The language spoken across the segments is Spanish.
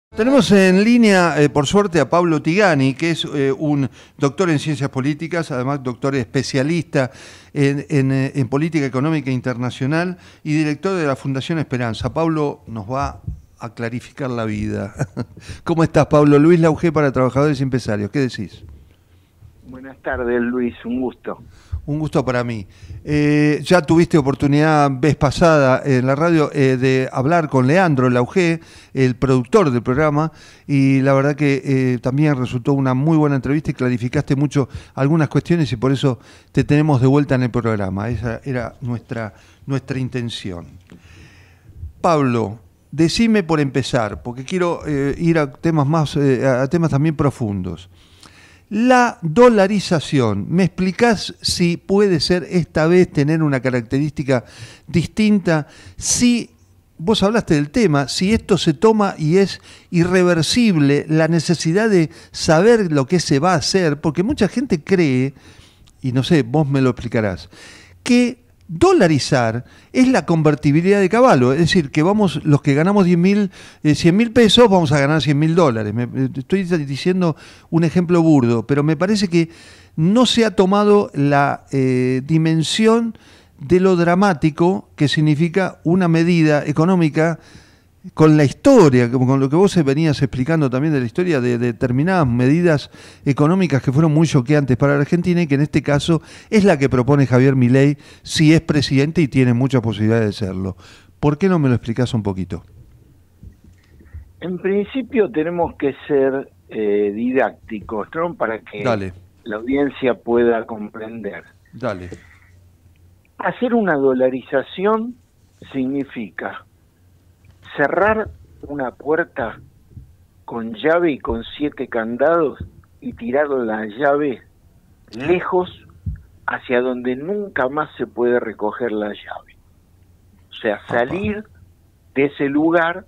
Tenemos en línea, por suerte, a Pablo Tigani, que es un doctor en ciencias políticas, además doctor especialista en política económica internacional y director de la Fundación Esperanza. Pablo nos va a clarificar la vida. ¿Cómo estás, Pablo? Luis Lauge para Trabajadores y Empresarios. ¿Qué decís? Buenas tardes, Luis, un gusto. Un gusto para mí. Ya tuviste oportunidad, vez pasada, en la radio, de hablar con Leandro Lauge, el productor del programa, y la verdad que también resultó una muy buena entrevista y clarificaste mucho algunas cuestiones y por eso te tenemos de vuelta en el programa. Esa era nuestra intención. Pablo, decime por empezar, porque quiero ir a temas a temas también profundos. La dolarización, ¿me explicás si puede ser esta vez tener una característica distinta? Si vos hablaste del tema, si esto se toma y es irreversible, la necesidad de saber lo que se va a hacer, porque mucha gente cree, y no sé, vos me lo explicarás, que dolarizar es la convertibilidad de Cavallo, es decir, que vamos, los que ganamos 100.000 pesos, vamos a ganar $100.000. Estoy diciendo un ejemplo burdo, pero me parece que no se ha tomado la dimensión de lo dramático que significa una medida económica con la historia, con lo que vos venías explicando también de la historia de determinadas medidas económicas que fueron muy choqueantes para la Argentina y que en este caso es la que propone Javier Milei si es presidente y tiene muchas posibilidades de serlo. ¿Por qué no me lo explicás un poquito? En principio tenemos que ser didácticos, ¿no? Para que Dale. La audiencia pueda comprender. Dale. Hacer una dolarización significa cerrar una puerta con llave y con 7 candados y tirar la llave lejos hacia donde nunca más se puede recoger la llave. O sea, salir de ese lugar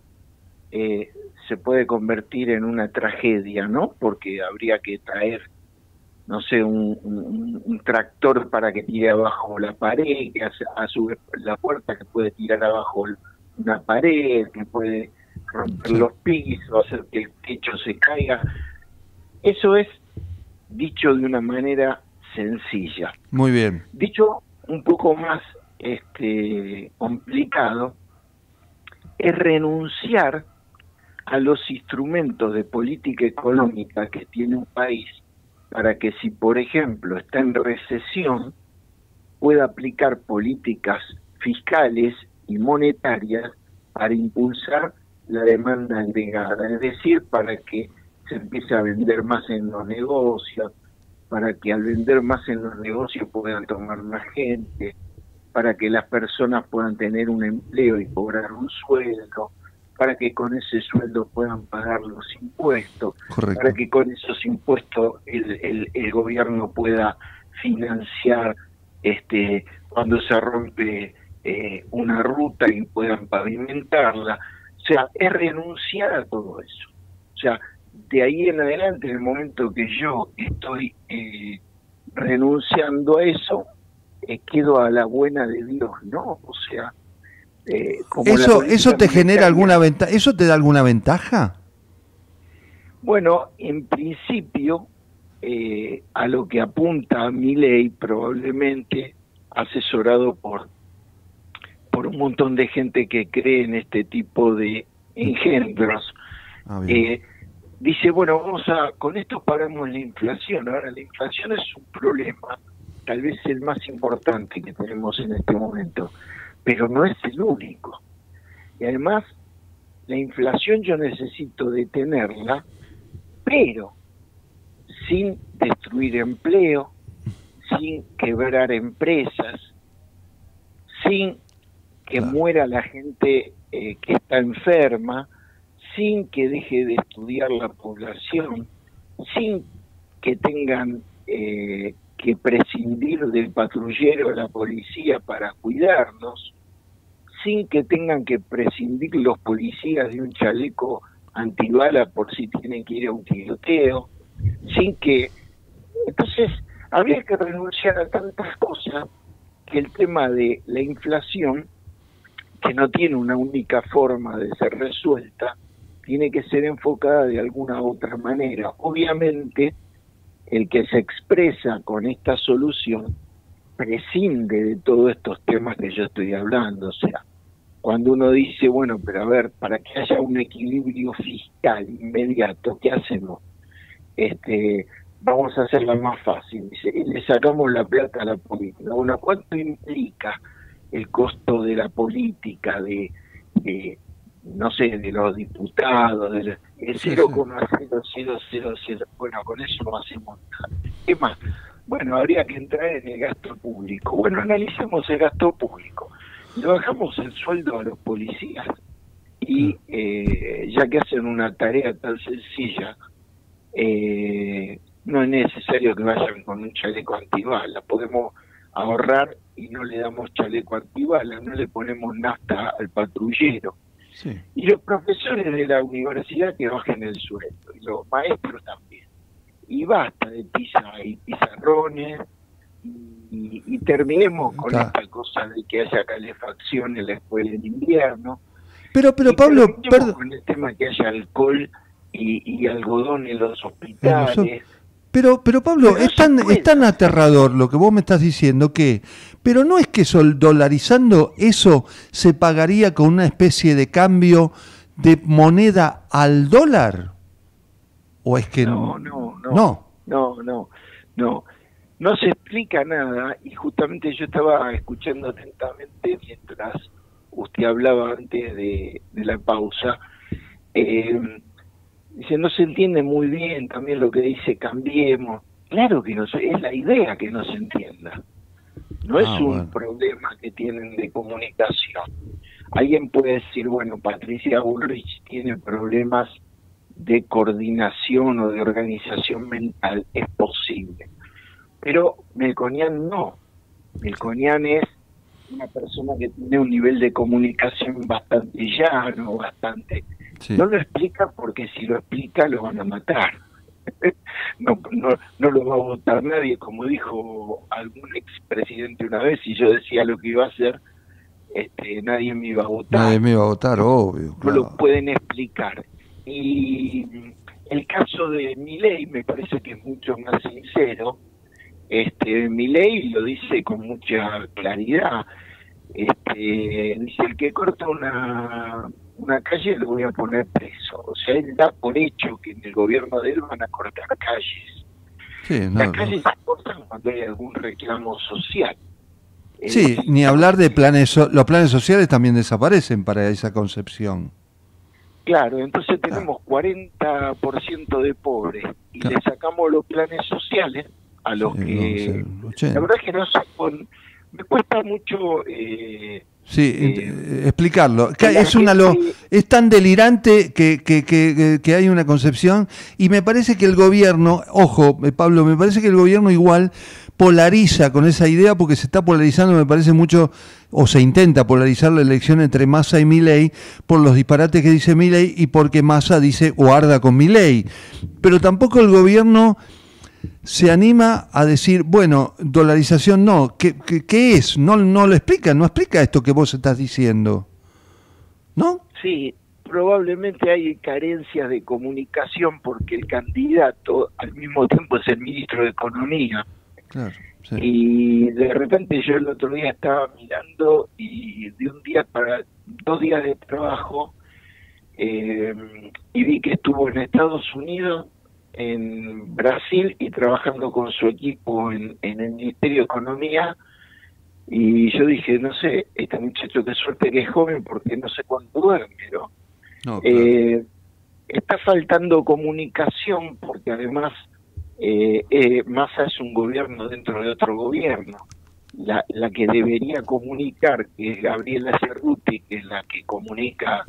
se puede convertir en una tragedia, ¿no? Porque habría que traer, no sé, un tractor para que tire abajo la pared, que a su vez la puerta que puede tirar abajo una pared, que puede romper los pisos, hacer que el techo se caiga. Eso es dicho de una manera sencilla. Muy bien. Dicho un poco más complicado, es renunciar a los instrumentos de política económica que tiene un país para que, si por ejemplo está en recesión, pueda aplicar políticas fiscales y monetarias para impulsar la demanda agregada, es decir, para que se empiece a vender más en los negocios, para que al vender más en los negocios puedan tomar más gente, para que las personas puedan tener un empleo y cobrar un sueldo, para que con ese sueldo puedan pagar los impuestos, Correcto. para que con esos impuestos el gobierno pueda financiar cuando se rompe una ruta y puedan pavimentarla. O sea, es renunciar a todo eso. O sea, de ahí en adelante, en el momento que yo estoy renunciando a eso, quedo a la buena de Dios, ¿no? O sea, como ¿Eso te genera alguna ventaja? ¿Eso te da alguna ventaja? Bueno, en principio, a lo que apunta Milei, probablemente asesorado por un montón de gente que cree en este tipo de engendros, dice, bueno, con esto paramos la inflación. Ahora, la inflación es un problema, tal vez el más importante que tenemos en este momento, pero no es el único. Y además, la inflación yo necesito detenerla, pero sin destruir empleo, sin quebrar empresas, sin que muera la gente que está enferma, sin que deje de estudiar la población, sin que tengan que prescindir del patrullero de la policía para cuidarnos, sin que tengan que prescindir los policías de un chaleco antibala por si tienen que ir a un tiroteo, sin que... Entonces, habría que renunciar a tantas cosas que el tema de la inflación, que no tiene una única forma de ser resuelta, tiene que ser enfocada de alguna otra manera. Obviamente, el que se expresa con esta solución prescinde de todos estos temas que yo estoy hablando. O sea, cuando uno dice, bueno, pero a ver, para que haya un equilibrio fiscal inmediato, ¿qué hacemos? Vamos a hacerla más fácil, dice, y le sacamos la plata a la política. Bueno, ¿cuánto implica el costo de la política, de no sé, de los diputados, el 0,0000? Bueno, con eso no hacemos nada. ¿Qué más? Bueno, habría que entrar en el gasto público. Bueno, analicemos el gasto público. Le bajamos el sueldo a los policías y ya que hacen una tarea tan sencilla, no es necesario que vayan con un chaleco antibalas. Podemos ahorrar y no le damos chaleco antibalas, no le ponemos nafta al patrullero. Sí. Y los profesores de la universidad que bajen el sueldo, y los maestros también. Y basta de pizarrones, y terminemos con esta cosa de que haya calefacción en la escuela en invierno. Pero Pablo, perdón, con el tema que haya alcohol y algodón en los hospitales. Pero Pablo, es tan aterrador lo que vos me estás diciendo pero no es que dolarizando eso se pagaría con una especie de cambio de moneda al dólar. ¿O es que no se explica nada? Y justamente yo estaba escuchando atentamente mientras usted hablaba antes de la pausa. Dice, no se entiende muy bien también lo que dice cambiemos. Claro que no, es la idea que no se entienda. No es un problema que tienen de comunicación. Alguien puede decir, bueno, Patricia Bullrich tiene problemas de coordinación o de organización mental. Es posible. Pero Melconian no. Melconian es una persona que tiene un nivel de comunicación bastante llano, bastante... Sí. No lo explica porque si lo explica lo van a matar. No lo va a votar nadie, como dijo algún expresidente una vez, y yo decía lo que iba a hacer, nadie me iba a votar. Nadie me iba a votar, obvio. No lo pueden explicar. Y el caso de Milei me parece que es mucho más sincero. Milei lo dice con mucha claridad. Dice, el que corta una calle lo voy a poner preso. O sea, él da por hecho que en el gobierno de él van a cortar calles. Sí, Las calles se cortan cuando hay algún reclamo social. Sí, ni hablar de planes, los planes sociales también desaparecen para esa concepción. Claro, entonces tenemos 40% de pobres y le sacamos los planes sociales a los que... La verdad es que no sé, me cuesta mucho... explicarlo. Es tan delirante que hay una concepción, y me parece que el gobierno, ojo, Pablo, me parece que el gobierno igual polariza con esa idea, porque se está polarizando, me parece mucho, o se intenta polarizar la elección entre Massa y Milei por los disparates que dice Milei y porque Massa dice o arda con Milei. Pero tampoco el gobierno se anima a decir, bueno, dolarización no, ¿qué es? No lo explica, no explica esto que vos estás diciendo, ¿no? Sí, probablemente hay carencias de comunicación porque el candidato al mismo tiempo es el ministro de Economía. Claro, sí. Y de repente yo el otro día estaba mirando y de un día para 2 días de trabajo y vi que estuvo en Estados Unidos, en Brasil y trabajando con su equipo en el Ministerio de Economía, y yo dije, no sé, este muchacho qué suerte que es joven porque no sé cuánto duerme, ¿no? No, claro. Está faltando comunicación porque además Massa es un gobierno dentro de otro gobierno. La que debería comunicar, que es Gabriela Cerruti, que es la que comunica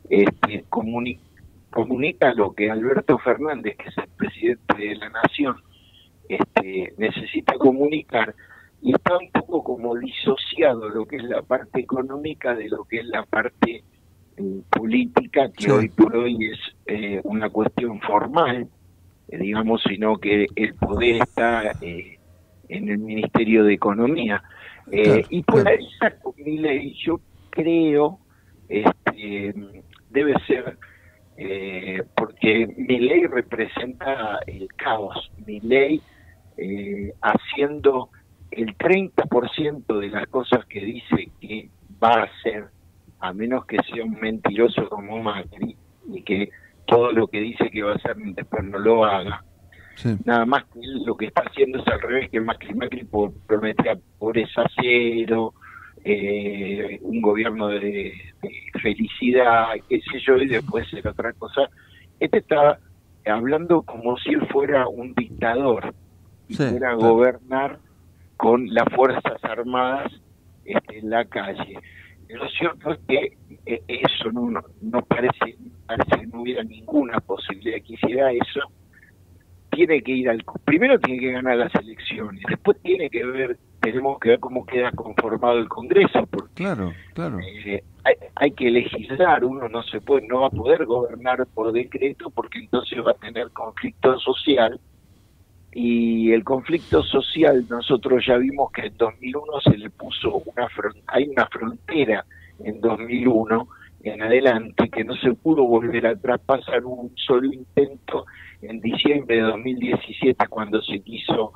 lo que Alberto Fernández, que es el presidente de la Nación, necesita comunicar, y está un poco como disociado lo que es la parte económica de lo que es la parte política, que hoy por hoy es una cuestión formal, digamos, sino que el poder está en el Ministerio de Economía. Y polariza con Milei, yo creo, debe ser porque Milei representa el caos. Milei haciendo el 30% de las cosas que dice que va a hacer, a menos que sea un mentiroso como Macri, y que todo lo que dice que va a hacer después no lo haga. Sí. Nada más que él lo que está haciendo es al revés que Macri prometía pobreza cero, un gobierno de felicidad, qué sé yo, y después era otra cosa. Este está hablando como si él fuera un dictador y Sí, fuera a claro. gobernar con las Fuerzas Armadas en la calle. Lo cierto es que eso no parece que no hubiera ninguna posibilidad de que hiciera eso. Tiene que ir primero tiene que ganar las elecciones, después tenemos que ver cómo queda conformado el Congreso, porque Claro, claro. hay que legislar. Uno no va a poder gobernar por decreto, porque entonces va a tener conflicto social, y el conflicto social nosotros ya vimos que en 2001 se le puso hay una frontera en 2001 en adelante que no se pudo volver a traspasar. Un solo intento en diciembre de 2017 cuando se quiso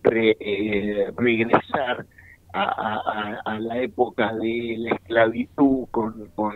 regresar a la época de la esclavitud con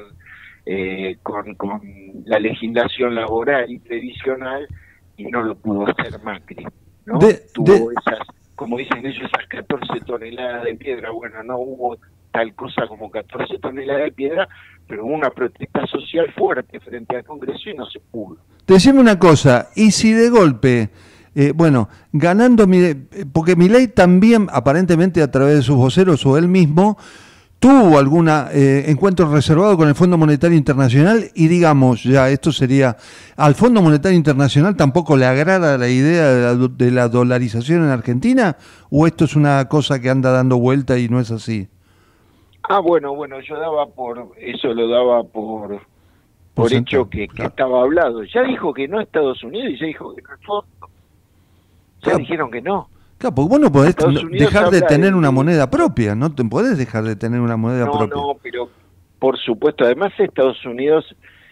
la legislación laboral y previsional, y no lo pudo hacer Macri, ¿no? Tuvo esas, como dicen ellos, esas 14 toneladas de piedra. Bueno, no hubo tal cosa como 14 toneladas de piedra, pero hubo una protesta social fuerte frente al Congreso y no se pudo. Decime una cosa, y si de golpe, bueno, ganando, porque Milei también, aparentemente a través de sus voceros o él mismo, tuvo algún encuentro reservado con el Fondo Monetario Internacional, y digamos, ya esto sería, ¿al Fondo Monetario Internacional tampoco le agrada la idea de la dolarización en Argentina? ¿O esto es una cosa que anda dando vuelta y no es así? Bueno, yo lo daba por hecho que estaba hablado. Ya dijo que no Estados Unidos y ya dijo que no el fondo. Ya dijeron que no. Claro, porque vos no podés dejar de tener una moneda propia, no te podés dejar de tener una moneda propia. No, pero por supuesto, además Estados Unidos,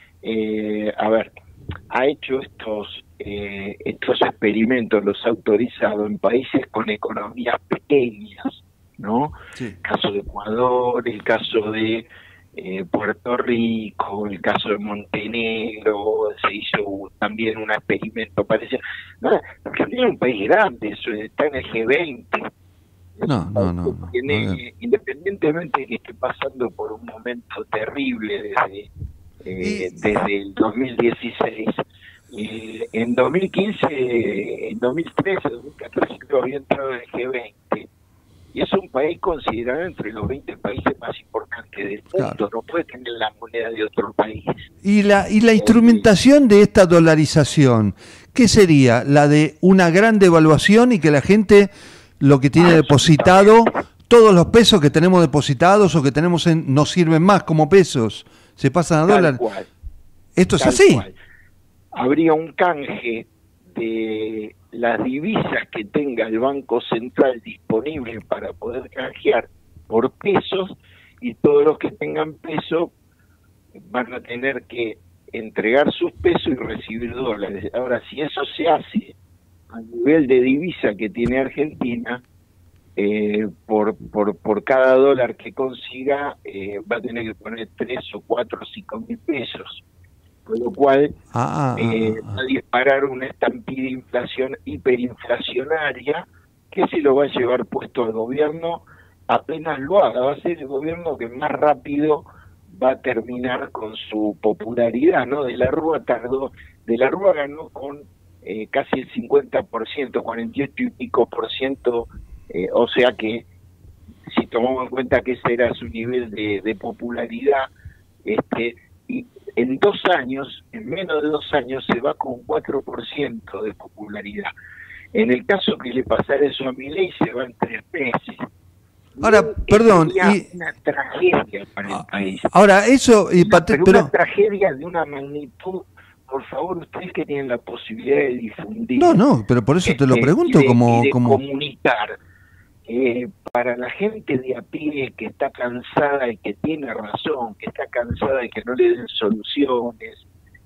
ha hecho estos experimentos, los ha autorizado en países con economías pequeñas, ¿no? Sí. El caso de Ecuador, el caso de Puerto Rico, el caso de Montenegro, se hizo también un experimento parecido. No, Argentina es un país grande, eso está en el G20. No. Independientemente de que esté pasando por un momento terrible desde el 2016, en 2015, en 2013, 2014 creo había entrado en el G20, y es un país considerado entre los 20 países más importantes del mundo. Claro. No puede tener la moneda de otro país. Y la instrumentación de esta dolarización, ¿qué sería? ¿La de una gran devaluación y que la gente lo que tiene depositado, todos los pesos que tenemos depositados o que tenemos no sirven más como pesos, se pasan a dólar? Cual. ¿Esto es así? Cual. Habría un canje de las divisas que tenga el Banco Central disponible para poder canjear por pesos, y todos los que tengan peso van a tener que entregar sus pesos y recibir dólares. Ahora, si eso se hace a nivel de divisa que tiene Argentina, por cada dólar que consiga, va a tener que poner 3 o 4 o 5 mil pesos. Con lo cual va a disparar una estampida hiperinflacionaria que se lo va a llevar puesto al gobierno apenas lo haga. Va a ser el gobierno que más rápido va a terminar con su popularidad, ¿no? De la Rúa ganó con casi el 50%, 48 y pico por ciento, o sea que si tomamos en cuenta que ese era su nivel de popularidad, y en menos de 2 años se va con 4% de popularidad. En el caso que le pasara eso a Milei, se va en 3 meses. Ahora, perdón, una tragedia para el país. Ahora, eso... pero una tragedia de una magnitud. Por favor, ustedes que tienen la posibilidad de difundir... No, pero por eso te lo pregunto, como comunicar. Para la gente de a pie que está cansada y que tiene razón, que está cansada de que no le den soluciones,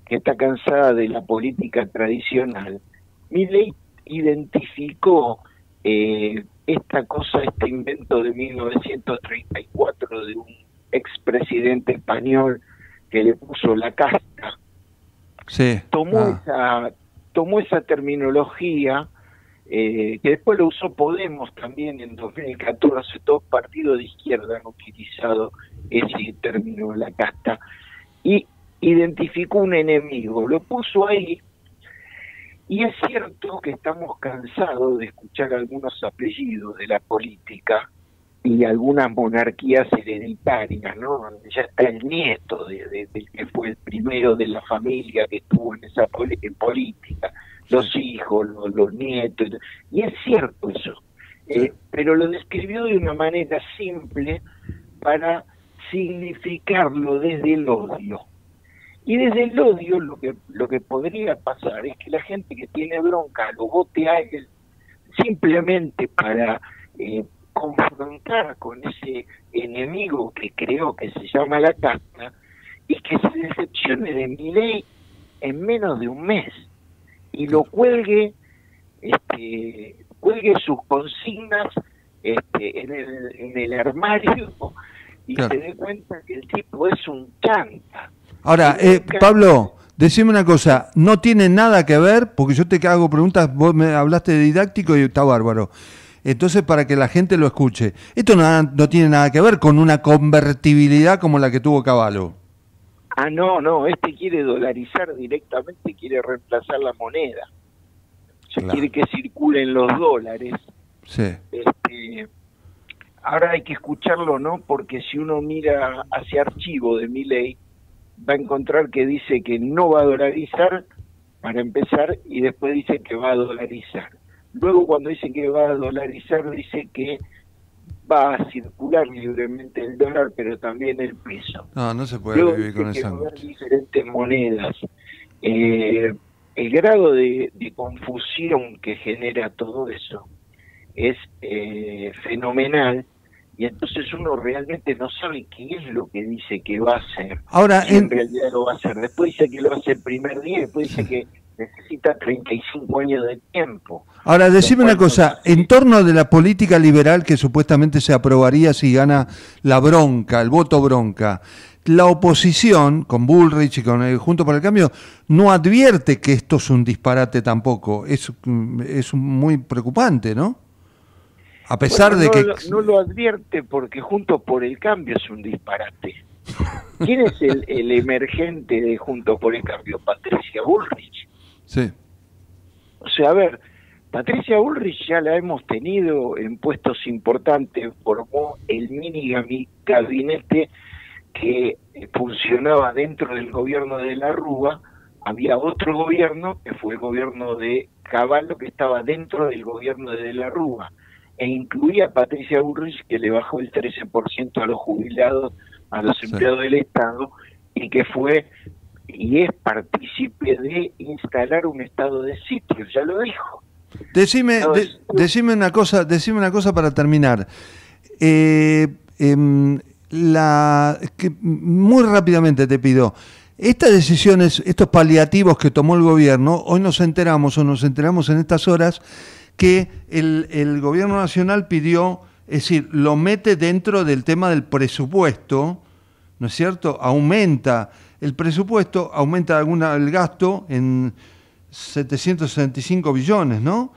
que está cansada de la política tradicional. Milei identificó esta cosa, este invento de 1934 de un expresidente español que le puso la casta. Sí. Tomó esa terminología, que después lo usó Podemos también en 2014. Todos partidos de izquierda han utilizado ese término de la casta, y identificó un enemigo, lo puso ahí. Y es cierto que estamos cansados de escuchar algunos apellidos de la política y algunas monarquías hereditarias, ¿no? Ya está el nieto del que fue el primero de la familia que estuvo en esa política, los hijos, los nietos, y es cierto eso, pero lo describió de una manera simple para significarlo desde el odio. Y desde el odio lo que podría pasar es que la gente que tiene bronca lo vote a él simplemente para confrontar con ese enemigo que creó, que se llama la casta, y que se decepcione de Milei en menos de un mes y lo cuelgue sus consignas en el armario, y claro, se dé cuenta que el tipo es un chanta. Ahora, Pablo, decime una cosa, no tiene nada que ver, porque yo te hago preguntas, vos me hablaste de didáctico y está bárbaro. Entonces, para que la gente lo escuche, esto no tiene nada que ver con una convertibilidad como la que tuvo Cavallo. Ah, no, quiere dolarizar directamente, quiere reemplazar la moneda. O sea, quiere que circulen los dólares. Sí. Ahora hay que escucharlo, ¿no? Porque si uno mira hacia archivo de Milei, va a encontrar que dice que no va a dolarizar, para empezar, y después dice que va a dolarizar. Luego, cuando dice que va a dolarizar, dice que va a circular libremente el dólar, pero también el peso. No se puede Luego vivir con dice que esa. va a haber diferentes monedas. El grado de confusión que genera todo eso es fenomenal, y entonces uno realmente no sabe qué es lo que dice que va a hacer. Ahora, si en realidad lo va a hacer. Después dice que lo hace el primer día, después dice que necesita 35 años de tiempo. Ahora, decime una cosa, en torno de la política liberal que supuestamente se aprobaría si gana la bronca, el voto bronca, la oposición, con Bullrich y con el Juntos por el Cambio, no advierte que esto es un disparate tampoco. Es muy preocupante, ¿no? A pesar de que... No lo advierte porque Juntos por el Cambio es un disparate. ¿Quién es el emergente de Juntos por el Cambio? Patricia Bullrich. Sí. O sea, a ver, Patricia Bullrich ya la hemos tenido en puestos importantes, formó el mini gabinete que funcionaba dentro del gobierno de la Rúa. Había otro gobierno, que fue el gobierno de Cavallo, que estaba dentro del gobierno de la Rúa, e incluía a Patricia Bullrich, que le bajó el 13% a los jubilados, a los empleados del Estado, y que fue y es partícipe de instalar un estado de sitio, ya lo dijo. Decime una cosa para terminar. Muy rápidamente te pido, estas decisiones, estos paliativos que tomó el gobierno, hoy nos enteramos en estas horas que el gobierno nacional pidió, es decir, lo mete dentro del tema del presupuesto, ¿no es cierto? Aumenta el presupuesto, aumenta el gasto en 765 billones, ¿no?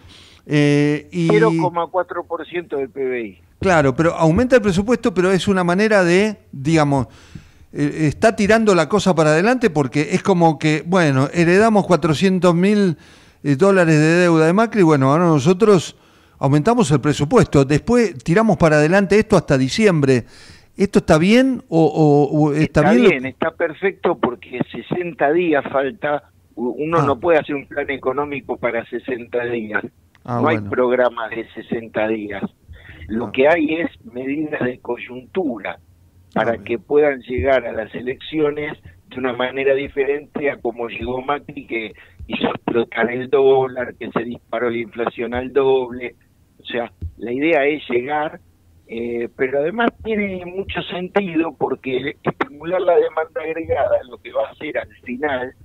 0,4% del PBI. Claro, pero aumenta el presupuesto, pero es una manera de, digamos, está tirando la cosa para adelante porque es como que, bueno, heredamos 400.000 dólares de deuda de Macri, bueno, ahora nosotros aumentamos el presupuesto, después tiramos para adelante esto hasta diciembre. ¿Esto está bien o está bien? Está bien, está perfecto porque 60 días falta. Uno no puede hacer un plan económico para 60 días. No hay programas de 60 días. Lo que hay es medidas de coyuntura para que puedan llegar a las elecciones de una manera diferente a como llegó Macri, que hizo explotar el dólar, que se disparó la inflación al doble. O sea, la idea es llegar, pero además tiene mucho sentido porque estimular la demanda agregada lo que va a hacer al final,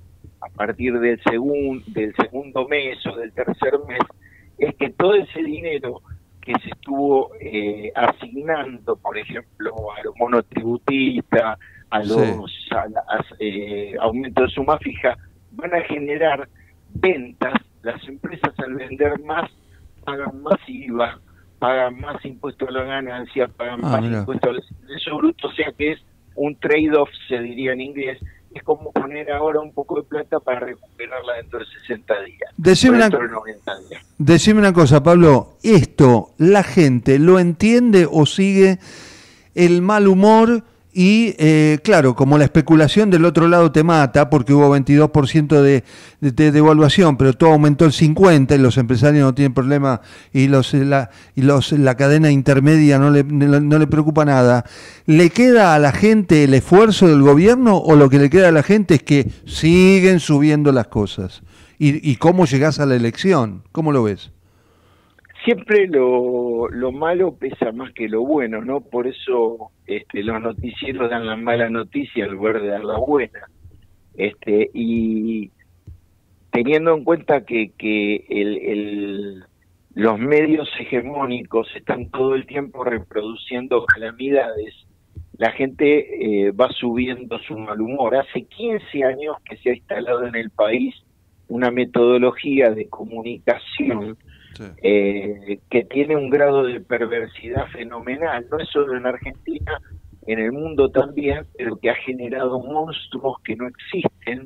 a partir del segundo mes o del tercer mes, es que todo ese dinero que se estuvo asignando, por ejemplo, a los monotributistas, a los aumentos de suma fija, van a generar ventas. Las empresas, al vender más, pagan más IVA, pagan más impuestos a la ganancia, pagan más impuestos al ingreso bruto, o sea que es un trade-off, se diría en inglés. Es como poner ahora un poco de plata para recuperarla dentro de 60 días. Dentro de 90 días. Decime una cosa, Pablo, ¿esto la gente lo entiende o sigue el mal humor? Y claro, como la especulación del otro lado te mata, porque hubo 22% de devaluación, pero todo aumentó el 50% y los empresarios no tienen problema y la cadena intermedia no le preocupa nada. ¿Le queda a la gente el esfuerzo del gobierno o lo que le queda a la gente es que siguen subiendo las cosas? ¿Y cómo llegás a la elección? ¿Cómo lo ves? Siempre lo malo pesa más que lo bueno, ¿no? Por eso los noticieros dan la mala noticia en lugar de dar la buena. Y teniendo en cuenta que los medios hegemónicos están todo el tiempo reproduciendo calamidades, la gente va subiendo su mal humor. Hace 15 años que se ha instalado en el país una metodología de comunicación que tiene un grado de perversidad fenomenal, no es solo en Argentina, en el mundo también, pero que ha generado monstruos que no existen.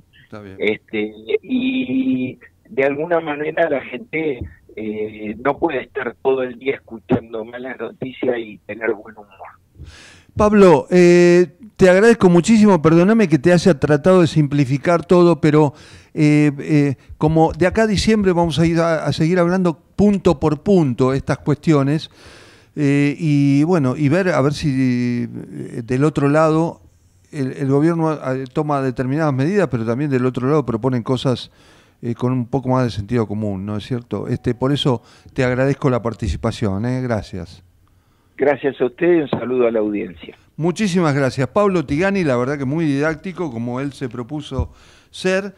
Y de alguna manera la gente no puede estar todo el día escuchando malas noticias y tener buen humor. Pablo, te agradezco muchísimo, perdóname que te haya tratado de simplificar todo, pero como de acá a diciembre vamos a ir a seguir hablando punto por punto estas cuestiones y bueno, y ver a ver si del otro lado el gobierno toma determinadas medidas, pero también del otro lado proponen cosas con un poco más de sentido común, ¿no es cierto? Por eso te agradezco la participación, gracias. Gracias a usted y un saludo a la audiencia. Muchísimas gracias. Pablo Tigani, la verdad que muy didáctico, como él se propuso ser,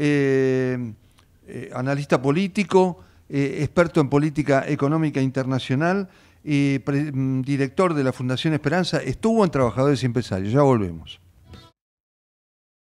analista político, experto en política económica internacional y director de la Fundación Esperanza. Estuvo en Trabajadores y Empresarios. Ya volvemos.